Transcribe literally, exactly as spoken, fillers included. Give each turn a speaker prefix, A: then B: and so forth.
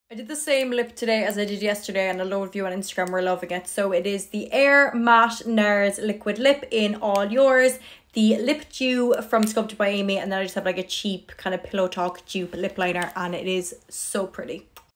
A: I did the same lip today as I did yesterday, and a load of you on Instagram were loving it. So it is the Air Matte NARS Liquid Lip in All Yours, the Lip Dew from Sculpted by Amy, and then I just have like a cheap kind of Pillow Talk dupe lip liner, and it is so pretty.